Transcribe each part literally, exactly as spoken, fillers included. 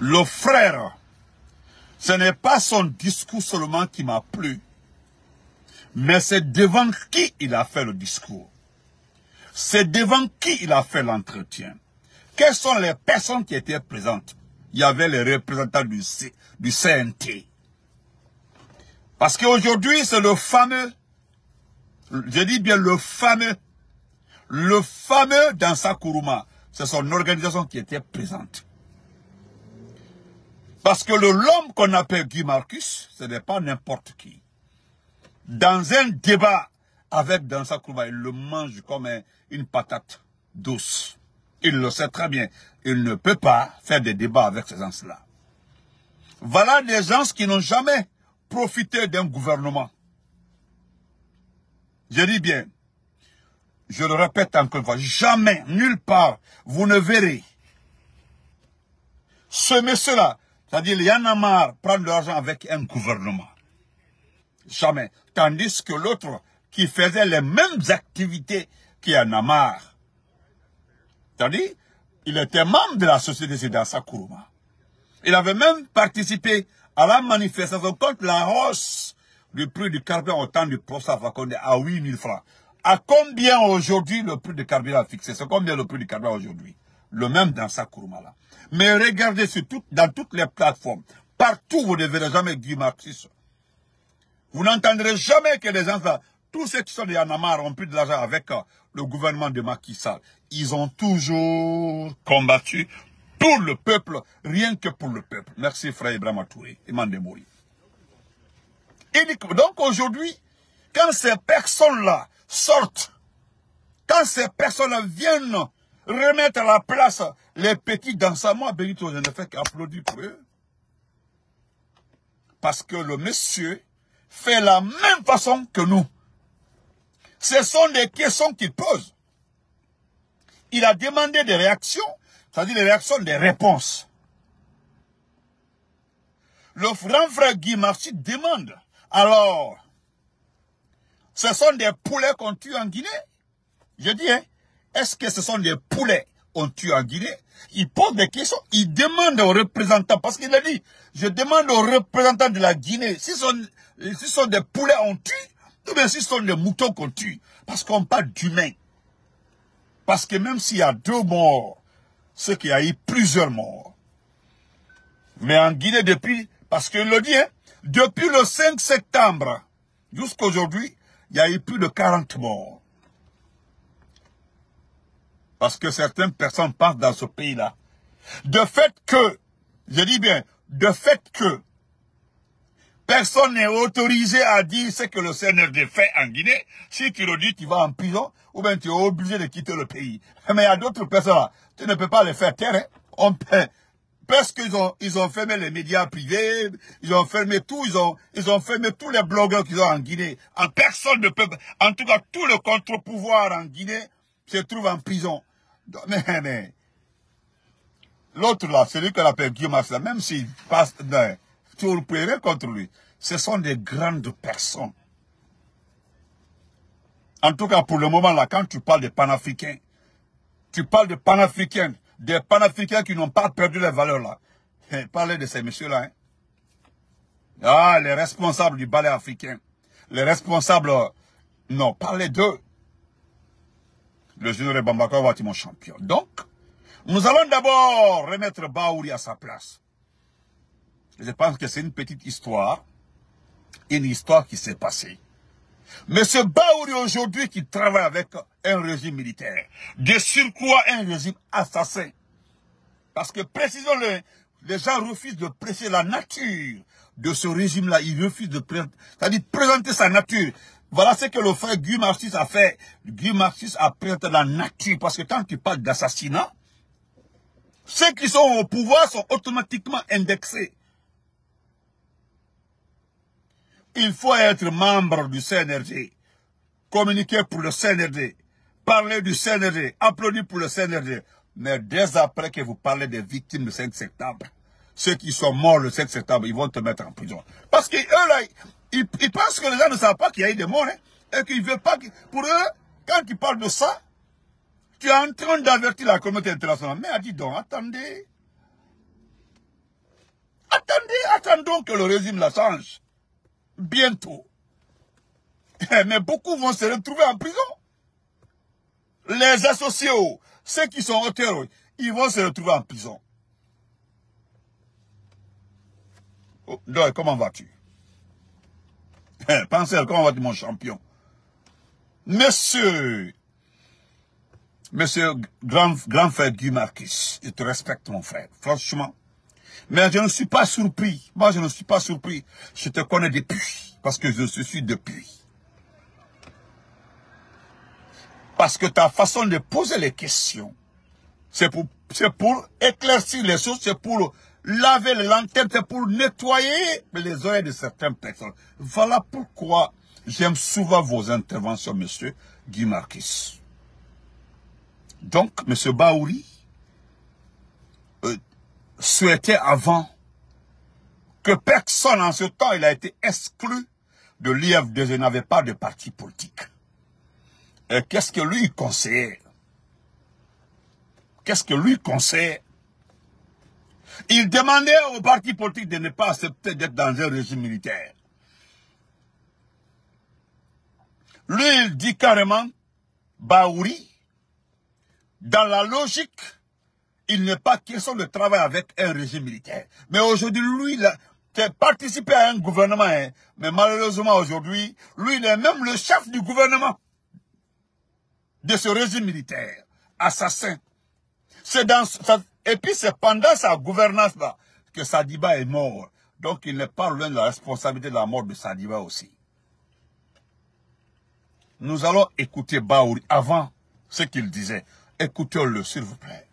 le frère, ce n'est pas son discours seulement qui m'a plu, mais c'est devant qui il a fait le discours. C'est devant qui il a fait l'entretien. Quelles sont les personnes qui étaient présentes? Il y avait les représentants du, C, du C N T. Parce qu'aujourd'hui, c'est le fameux, je dis bien le fameux, le fameux Dansa Kourouma. C'est son organisation qui était présente. Parce que l'homme qu'on appelle Guy Marcus, ce n'est pas n'importe qui. Dans un débat avec Dansa Kourouma, il le mange comme un, une patate douce. Il le sait très bien. Il ne peut pas faire des débats avec ces gens-là. Voilà des gens qui n'ont jamais profité d'un gouvernement. Je dis bien, je le répète encore une fois, jamais, nulle part, vous ne verrez ce monsieur-là, c'est-à-dire Y'en a marre, prendre de l'argent avec un gouvernement. Jamais. Tandis que l'autre qui faisait les mêmes activités qu'Y'en a marre, c'est-à-dire, il était membre de la société de Dansa Kourouma. Il avait même participé à la manifestation contre la hausse du prix du carburant au temps du professeur Fakonde à huit mille francs. À combien aujourd'hui le prix du carburant est fixé? C'est combien le prix du carburant aujourd'hui? Le même Dansa Kourouma là. Mais regardez sur tout, dans toutes les plateformes, partout vous ne verrez jamais Guy Marcus. Vous n'entendrez jamais que les gens là, tous ceux qui sont des Y'en a marre ont pris de l'argent avec euh, le gouvernement de Macky Sall. Ils ont toujours combattu pour le peuple, rien que pour le peuple. Merci frère Ibrahima Touré, Imam Demouri. Donc aujourd'hui, quand ces personnes-là sortent, quand ces personnes-là viennent remettre à la place les petits danseurs, moi, Benito, je ne fais qu'applaudir pour eux. Parce que le monsieur fait la même façon que nous. Ce sont des questions qu'il pose. Il a demandé des réactions, c'est-à-dire des réactions, des réponses. Le grand frère Guy Marcus demande, alors, ce sont des poulets qu'on tue en Guinée? Je dis, hein, est-ce que ce sont des poulets qu'on tue en Guinée? Il pose des questions, il demande aux représentants, parce qu'il a dit, je demande aux représentants de la Guinée, si ce sont, si ce sont des poulets on tue, ou bien si ce sont des moutons qu'on tue, parce qu'on parle d'humains. Parce que même s'il y a deux morts, c'est qu'il y a eu plusieurs morts. Mais en Guinée, depuis, parce qu'il le dit, hein, depuis le cinq septembre jusqu'à aujourd'hui, il y a eu plus de quarante morts. Parce que certaines personnes pensent dans ce pays-là. De fait que, je dis bien, de fait que personne n'est autorisé à dire ce que le C N R D fait en Guinée. Si tu le dis, tu vas en prison, ou bien tu es obligé de quitter le pays. Mais il y a d'autres personnes là, tu ne peux pas les faire taire. Hein. On peut, parce qu'ils ont, ils ont fermé les médias privés, ils ont fermé tout, ils ont, ils ont fermé tous les blogueurs qu'ils ont en Guinée. En personne ne peut, en tout cas, tout le contre-pouvoir en Guinée se trouve en prison. Mais, mais, l'autre là, celui qu'on appelle Guy Marcus, même s'il passe, non, tu ne peux rien contre lui. Ce sont des grandes personnes. En tout cas, pour le moment là, quand tu parles des panafricains, tu parles de panafricains, des panafricains qui n'ont pas perdu les valeurs là. Et parlez de ces messieurs-là. Hein. Ah, les responsables du ballet africain. Les responsables, non, parlez d'eux. Le général Bambaka va être mon champion. Donc, nous allons d'abord remettre Baouri à sa place. Je pense que c'est une petite histoire. Une histoire qui s'est passée. Monsieur Baouri aujourd'hui qui travaille avec un régime militaire. De surcroît un régime assassin. Parce que précisons le, les gens refusent de préciser la nature de ce régime-là. Ils refusent de présenter, c'est-à-dire présenter sa nature. Voilà ce que le frère Guy Marcus a fait. Guy Marcus a présenté la nature. Parce que quand tu parles d'assassinat, ceux qui sont au pouvoir sont automatiquement indexés. Il faut être membre du C N R D, communiquer pour le C N R D, parler du C N R D, applaudir pour le C N R D. Mais dès après que vous parlez des victimes du cinq septembre, ceux qui sont morts le cinq septembre, ils vont te mettre en prison. Parce que eux là, ils, ils pensent que les gens ne savent pas qu'il y a eu des morts, hein, et qu'ils ne veulent pas que, pour eux, quand tu parles de ça, tu es en train d'avertir la communauté internationale. Mais dis donc, attendez. attendons que le régime la change. Bientôt. Mais beaucoup vont se retrouver en prison. Les associés, ceux qui sont auteurs, ils vont se retrouver en prison. Oh, donc, comment vas-tu? Pensez, comment vas-tu, mon champion? Monsieur, monsieur grand, grand frère Guy Marquis, je te respecte, mon frère, franchement. Mais je ne suis pas surpris. Moi, je ne suis pas surpris. Je te connais depuis, parce que je suis depuis. Parce que ta façon de poser les questions, c'est pour, c'est pour éclaircir les choses, c'est pour laver les lanternes, c'est pour nettoyer les oreilles de certaines personnes. Voilà pourquoi j'aime souvent vos interventions, monsieur Guy Marquis. Donc, monsieur Bahouri euh, souhaitait avant que personne en ce temps, il a été exclu de l'I F D, je n'avais pas de parti politique. Et qu'est-ce que lui conseillait? Qu'est-ce que lui conseillait? Il demandait aux partis politiques de ne pas accepter d'être dans un régime militaire. Lui, il dit carrément, Bahouri, dans la logique, il n'est pas question de travailler avec un régime militaire. Mais aujourd'hui, lui, il a participé à un gouvernement, hein, mais malheureusement aujourd'hui, lui, il est même le chef du gouvernement de ce régime militaire, assassin. C'est dans sa, et puis c'est pendant sa gouvernance là que Sadiba est mort. Donc il n'est pas loin de la responsabilité de la mort de Sadiba aussi. Nous allons écouter Bahouri avant ce qu'il disait. Écoutons-le, s'il vous plaît.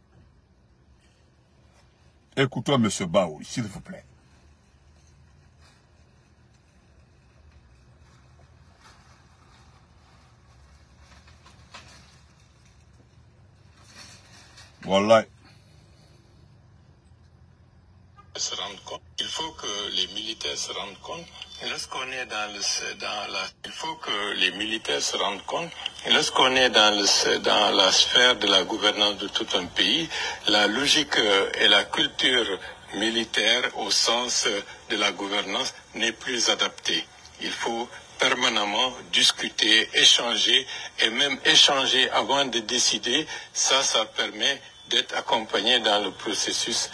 Écoutons M. Bahouri, s'il vous plaît. Voilà. Se rendre compte. Il faut que les militaires se rendent compte. Lorsqu'on est dans le dans la, il faut que les militaires se rendent compte. Lorsqu'on est dans le dans la sphère de la gouvernance de tout un pays, la logique et la culture militaire au sens de la gouvernance n'est plus adaptée. Il faut permanemment discuter, échanger et même échanger avant de décider. Ça, ça permet d'être accompagné dans le processus.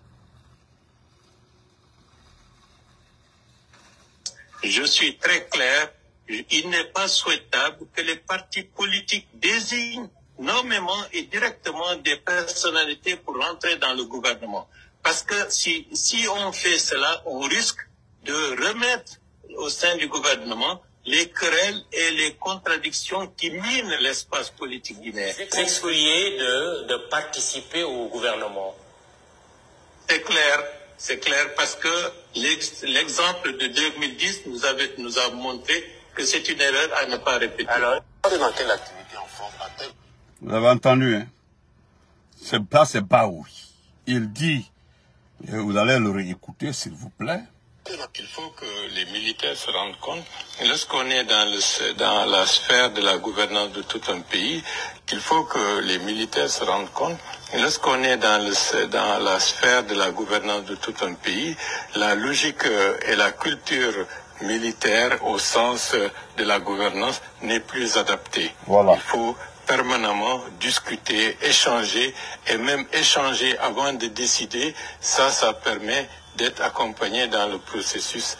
Je suis très clair, il n'est pas souhaitable que les partis politiques désignent nommément et directement des personnalités pour entrer dans le gouvernement. Parce que si, si on fait cela, on risque de remettre au sein du gouvernement les querelles et les contradictions qui minent l'espace politique guinéen. S'excluer de, de participer au gouvernement. C'est clair, c'est clair parce que l'exemple de deux mille dix nous, avait, nous a montré que c'est une erreur à ne pas répéter. Alors, dans quelle activité en forme à tel... Vous avez entendu, hein? C'est pas c'est Bahouri. Il dit, et vous allez le réécouter s'il vous plaît. Il faut que les militaires se rendent compte, lorsqu'on est dans, le, dans la sphère de la gouvernance de tout un pays, il faut que les militaires se rendent compte, lorsqu'on est dans, le, dans la sphère de la gouvernance de tout un pays, la logique et la culture militaire au sens de la gouvernance n'est plus adaptée. Voilà. Il faut permanemment discuter, échanger et même échanger avant de décider. Ça, ça permet d'être accompagné dans le processus.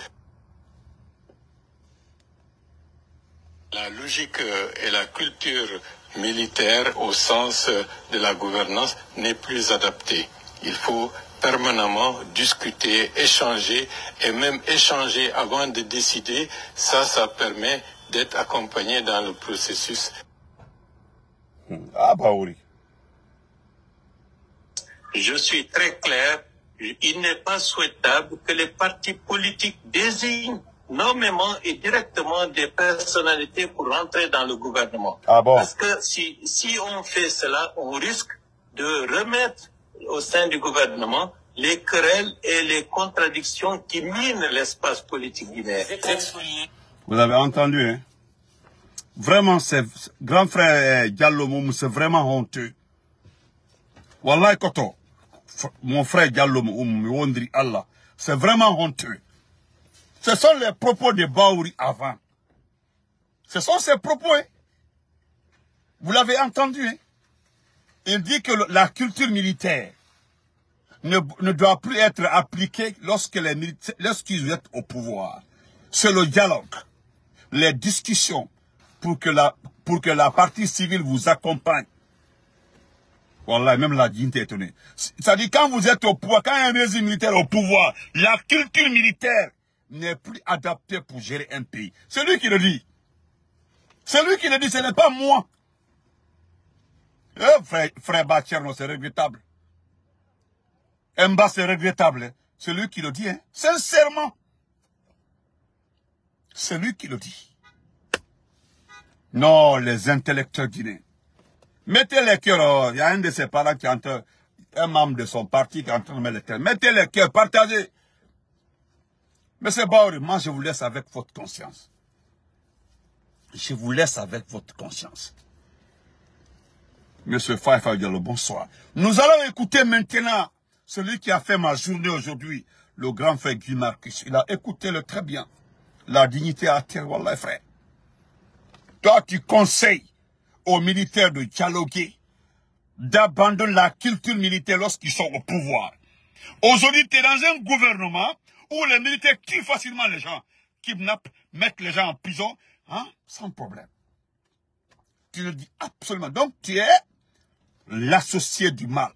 La logique et la culture militaire au sens de la gouvernance n'est plus adaptée. Il faut permanemment discuter, échanger et même échanger avant de décider. Ça, ça permet d'être accompagné dans le processus. Ah, Bahouri. Je suis très clair. Il n'est pas souhaitable que les partis politiques désignent nommément et directement des personnalités pour entrer dans le gouvernement. Ah bon? Parce que si, si on fait cela, on risque de remettre au sein du gouvernement les querelles et les contradictions qui minent l'espace politique guinéen. Vous avez entendu, hein? Vraiment, c'est grand frère Diallo Moum, c'est vraiment honteux. Wallahi Koto. Mon frère Diallo Moum, Wondri Allah. C'est vraiment honteux. Ce sont les propos de Bahouri avant. Ce sont ses propos. Hein. Vous l'avez entendu. Hein. Il dit que le, la culture militaire ne, ne doit plus être appliquée lorsque les militaires, lorsqu'ils sont au pouvoir. C'est le dialogue, les discussions pour que la, pour que la partie civile vous accompagne. Voilà, même la dignité est étonnée. C'est-à-dire quand vous êtes au pouvoir, quand un régime militaire au pouvoir, la culture militaire n'est plus adaptée pour gérer un pays. C'est lui qui le dit. C'est lui qui le dit, ce n'est pas moi. Eh, frère, frère Bachirno, c'est regrettable. Mba, c'est regrettable. Hein. C'est lui qui le dit, hein. Sincèrement. C'est lui qui le dit. Non, les intellectuels guinéens. Mettez les cœurs, il y a un de ses parents qui est en train, un membre de son parti qui est en train de mettre les cœurs. Mettez les cœurs, partagez. Monsieur Bahouri, moi je vous laisse avec votre conscience. Je vous laisse avec votre conscience. Monsieur Faye Diallo, bonsoir. Nous allons écouter maintenant celui qui a fait ma journée aujourd'hui, le grand frère Guy Marcus. Il a écouté le très bien. La dignité à terre, wallah frère. Toi tu conseilles aux militaires de dialoguer, d'abandonner la culture militaire lorsqu'ils sont au pouvoir. Aujourd'hui, tu es dans un gouvernement où les militaires tuent facilement les gens, kidnappent, mettent les gens en prison, hein, sans problème. Tu le dis absolument. Donc, tu es l'associé du mal.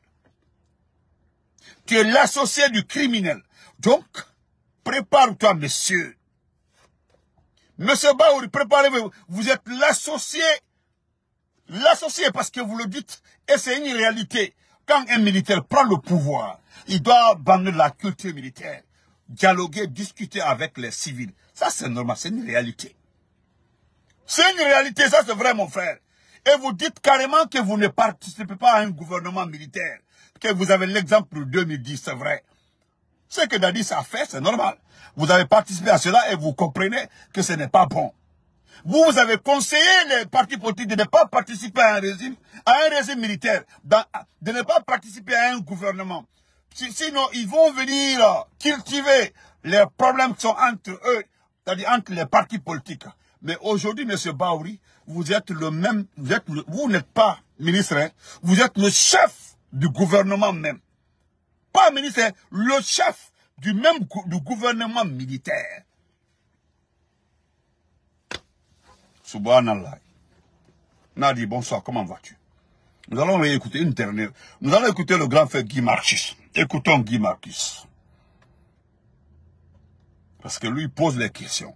Tu es l'associé du criminel. Donc, prépare-toi, monsieur. Monsieur Bahouri, préparez-vous. Vous êtes l'associé L'associé, parce que vous le dites, et c'est une réalité. Quand un militaire prend le pouvoir, il doit abandonner la culture militaire, dialoguer, discuter avec les civils. Ça, c'est normal, c'est une réalité. C'est une réalité, ça c'est vrai, mon frère. Et vous dites carrément que vous ne participez pas à un gouvernement militaire, que vous avez l'exemple de deux mille dix, c'est vrai. Ce que Dadis a fait, c'est normal. Vous avez participé à cela et vous comprenez que ce n'est pas bon. Vous, vous avez conseillé les partis politiques de ne pas participer à un régime, à un régime militaire, dans, de ne pas participer à un gouvernement. Sinon, ils vont venir cultiver les problèmes qui sont entre eux, c'est-à-dire entre les partis politiques. Mais aujourd'hui, M. Bahouri, vous êtes le même, vous êtes le, vous n'êtes pas ministre, hein, vous êtes le chef du gouvernement même. Pas ministre, hein, le chef du même du gouvernement militaire. Subhanallah. Nadi, bonsoir, comment vas-tu? Nous allons écouter une dernière. Nous allons écouter le grand frère Guy Marcus. Écoutons Guy Marcus. Parce que lui pose les questions.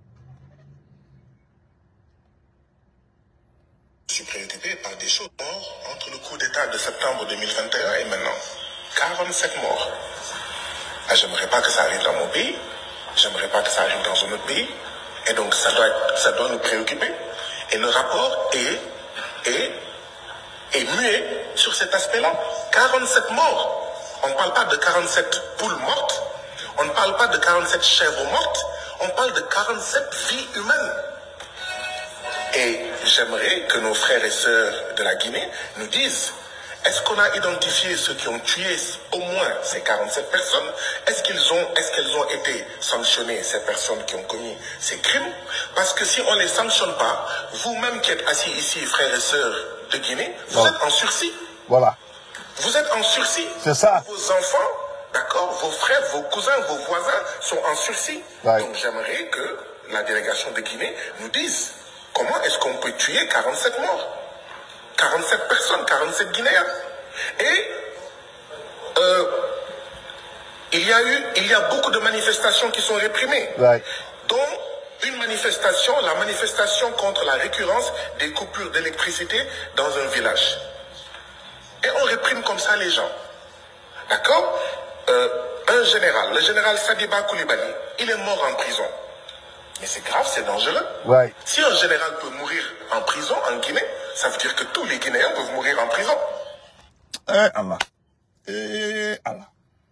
Je suis préoccupé par des choses morts entre le coup d'État de septembre deux mille vingt et un et maintenant. quarante-sept morts. Ah, j'aimerais pas que ça arrive dans mon pays. J'aimerais pas que ça arrive dans un autre pays. Et donc, ça doit, être, ça doit nous préoccuper. Et le rapport est, est, est muet sur cet aspect-là. quarante-sept morts. On ne parle pas de quarante-sept poules mortes. On ne parle pas de quarante-sept chèvres mortes. On parle de quarante-sept vies humaines. Et j'aimerais que nos frères et sœurs de la Guinée nous disent, est-ce qu'on a identifié ceux qui ont tué au moins ces quarante-sept personnes? Est-ce qu'ils ont, est-ce qu'elles ont été sanctionnées, ces personnes qui ont commis ces crimes? Parce que si on ne les sanctionne pas, vous-même qui êtes assis ici, frères et sœurs de Guinée, vous voilà. êtes en sursis. Voilà. Vous êtes en sursis. C'est ça. Vos enfants, d'accord, vos frères, vos cousins, vos voisins sont en sursis. Ouais. Donc j'aimerais que la délégation de Guinée nous dise comment est-ce qu'on peut tuer quarante-sept morts? quarante-sept personnes, quarante-sept Guinéens. Et euh, il y a eu, il y a beaucoup de manifestations qui sont réprimées. Ouais. Dont une manifestation, la manifestation contre la récurrence des coupures d'électricité dans un village. Et on réprime comme ça les gens. D'accord? euh, Un général, le général Sadiba Koulibaly, il est mort en prison. Mais c'est grave, c'est dangereux. Ouais. Si un général peut mourir en prison en Guinée, ça veut dire que tous les Guinéens peuvent mourir en prison. Eh Allah. Eh Allah.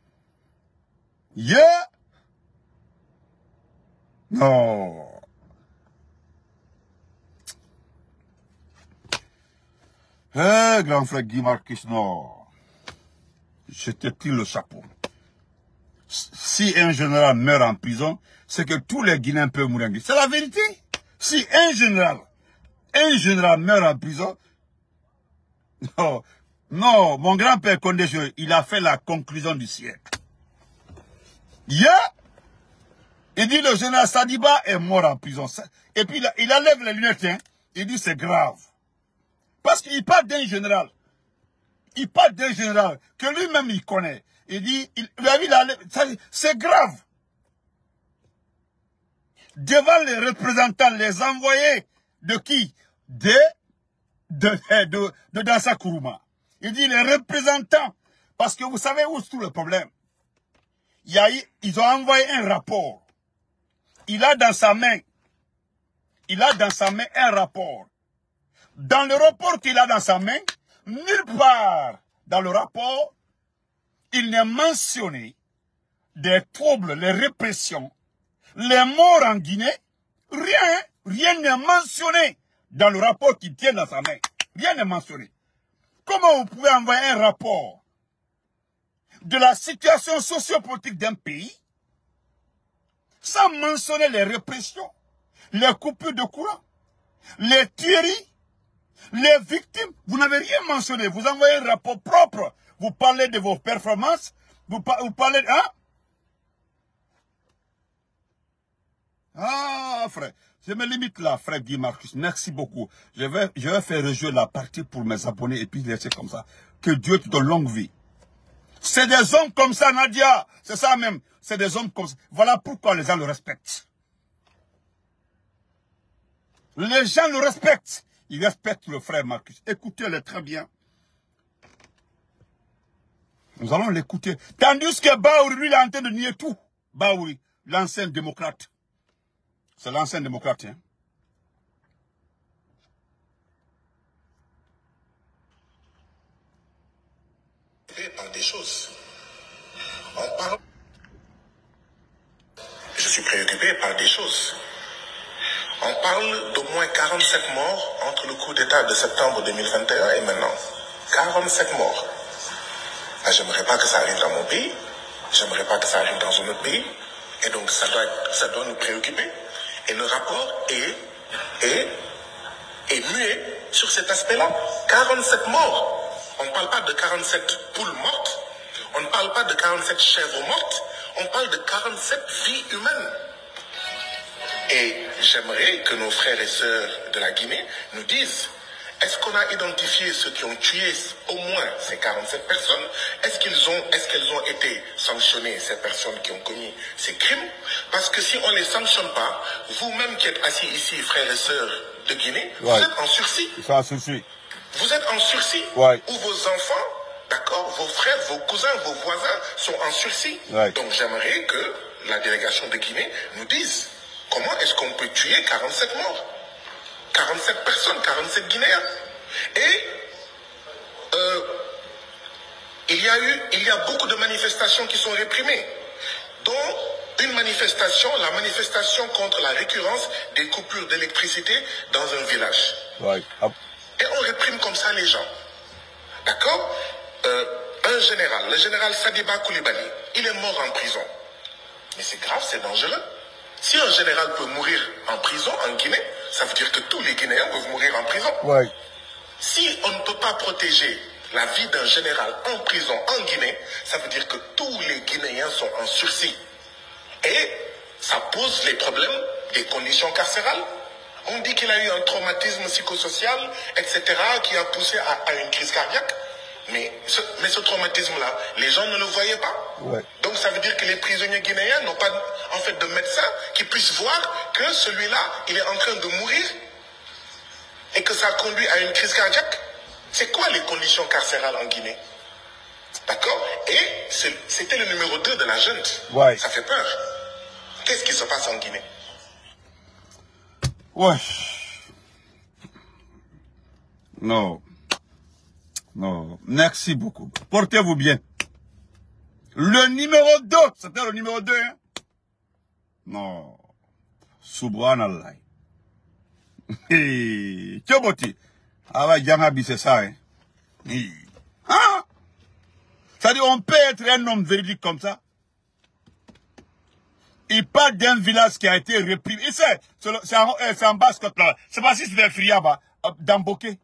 Yeah. Non. Eh, grand frère Guy Marcus, non. Je te tire le chapeau. si un général meurt en prison, c'est que tous les Guinéens peuvent mourir en prison. C'est la vérité. Si un général, un général meurt en prison, non, non, mon grand-père Condé, il a fait la conclusion du siècle. Yeah! Il dit le général Sadiba est mort en prison. Et puis il, il enlève les lunettes, hein. Il dit c'est grave. Parce qu'il parle d'un général. Il parle d'un général que lui-même il connaît. Il dit, il, il c'est grave. Devant les représentants, les envoyés de qui? De, de, de, de, de Dansa Kourouma. Il dit les représentants. Parce que vous savez où est tout le problème? Il y a, ils ont envoyé un rapport. Il a dans sa main, il a dans sa main un rapport. Dans le rapport qu'il a dans sa main, nulle part dans le rapport, il n'est mentionné des troubles, les répressions, les morts en Guinée. Rien, rien n'est mentionné dans le rapport qu'il tient dans sa main. Rien n'est mentionné. Comment vous pouvez envoyer un rapport de la situation sociopolitique d'un pays sans mentionner les répressions, les coupures de courant, les tueries, les victimes? Vous n'avez rien mentionné. Vous envoyez un rapport propre. Vous parlez de vos performances. Vous, par, vous parlez de... Hein? Ah, frère. Je me limite là, frère Guy Marcus. Merci beaucoup. Je vais, je vais faire rejouer la partie pour mes abonnés et puis laisser comme ça. Que Dieu te donne longue vie. C'est des hommes comme ça, Nadia. C'est ça même. C'est des hommes comme ça. Voilà pourquoi les gens le respectent. Les gens le respectent. Ils respectent le frère Marcus. Écoutez-le très bien. Nous allons l'écouter. Tandis que Baouri, lui, il est en train de nier tout. Baouri, l'ancien démocrate. C'est l'ancien démocrate. Hein. Par des choses. On parle. Je suis préoccupé par des choses. On parle d'au moins quarante-sept morts entre le coup d'État de septembre deux mille vingt et un et maintenant. quarante-sept morts. Ah, j'aimerais pas que ça arrive dans mon pays. J'aimerais pas que ça arrive dans un autre pays. Et donc, ça doit, être, ça doit nous préoccuper. Et le rapport est, est, est muet sur cet aspect-là. quarante-sept morts. On ne parle pas de quarante-sept poules mortes. On ne parle pas de quarante-sept chèvres mortes. On parle de quarante-sept vies humaines. Et j'aimerais que nos frères et sœurs de la Guinée nous disent, est-ce qu'on a identifié ceux qui ont tué au moins ces quarante-sept personnes? Est-ce qu'ils ont, est-ce qu'elles ont été sanctionnées, ces personnes qui ont commis ces crimes? Parce que si on ne les sanctionne pas, vous-même qui êtes assis ici, frères et sœurs de Guinée, ouais. Vous êtes en sursis. En sursis. Vous êtes en sursis. Ouais. Où vos enfants, d'accord, vos frères, vos cousins, vos voisins sont en sursis. Ouais. Donc j'aimerais que la délégation de Guinée nous dise comment est-ce qu'on peut tuer quarante-sept morts, quarante-sept personnes, quarante-sept Guinéens. Et euh, il y a eu, il y a beaucoup de manifestations qui sont réprimées, dont une manifestation, la manifestation contre la récurrence des coupures d'électricité dans un village. Ouais. Et on réprime comme ça les gens. D'accord? euh, Un général, le général Sadiba Koulibaly, il est mort en prison. Mais c'est grave, c'est dangereux. Si un général peut mourir en prison en Guinée, ça veut dire que tous les Guinéens peuvent mourir en prison. Ouais. Si on ne peut pas protéger la vie d'un général en prison en Guinée, ça veut dire que tous les Guinéens sont en sursis. Et ça pose les problèmes des conditions carcérales. On dit qu'il a eu un traumatisme psychosocial, et cetera, qui a poussé à, à une crise cardiaque. Mais ce, mais ce traumatisme-là, les gens ne le voyaient pas. Ouais. Donc ça veut dire que les prisonniers guinéens n'ont pas en fait de médecins qui puissent voir que celui-là, il est en train de mourir et que ça conduit à une crise cardiaque. C'est quoi les conditions carcérales en Guinée? D'accord? Et c'était le numéro deux de la junte. Ouais. Ça fait peur. Qu'est-ce qui se passe en Guinée? Ouais. Non. Non. Merci beaucoup. Portez-vous bien. Le numéro deux. C'était le numéro deux. Hein? Non. Subhanallah. Hé. Tchoboti. Ah ouais, Djamabi, c'est ça. Hein? Hein? C'est-à-dire, on peut être un homme véridique comme ça. Il parle d'un village qui a été repris. Et c'est en, en basse-côte là. C'est pas si c'était Friaba, dans Bokeh.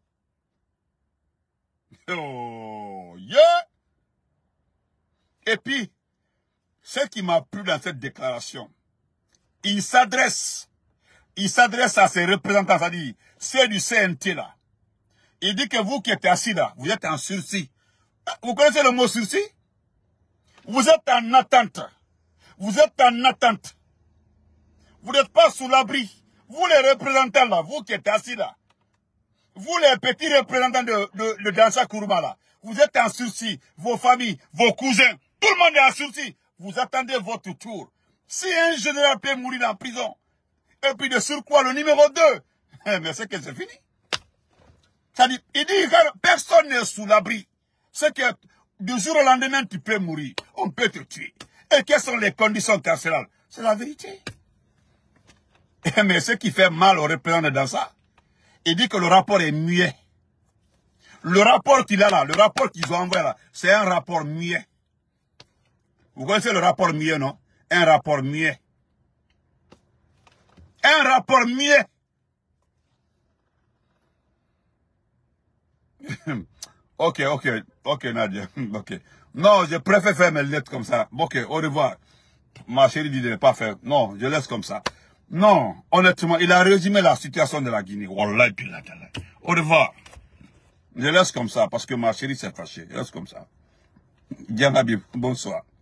Oh, yeah! Et puis, ce qui m'a plu dans cette déclaration, il s'adresse, il s'adresse à ses représentants, c'est-à-dire, ceux du C N T là. Il dit que vous qui êtes assis là, vous êtes en sursis. Vous connaissez le mot sursis? Vous êtes en attente. Vous êtes en attente. Vous n'êtes pas sous l'abri. Vous les représentants là, vous qui êtes assis là. Vous les petits représentants de, de, de Dansa Kourouma là. Vous êtes en sursis. Vos familles, vos cousins, tout le monde est en sursis. Vous attendez votre tour. Si un général peut mourir en prison, et puis de surcroît le numéro deux, mais c'est que c'est fini. C'est-à-dire, il dit que personne n'est sous l'abri. C'est que du jour au lendemain, tu peux mourir. On peut te tuer. Et quelles sont les conditions carcérales? C'est la vérité. Mais ce qui fait mal aux représentants dans ça, il dit que le rapport est muet. Le rapport qu'il a là, le rapport qu'ils ont envoyé là, c'est un rapport muet. Vous connaissez le rapport muet, non? Un rapport muet. Un rapport muet. Ok, ok, ok Nadia, ok. Non, je préfère faire mes lettres comme ça. Ok, au revoir. Ma chérie dit de ne pas faire. Non, je laisse comme ça. Non, honnêtement, il a résumé la situation de la Guinée. Wallah, au revoir. Je laisse comme ça parce que ma chérie s'est fâchée. Je laisse comme ça. Bien, bonsoir.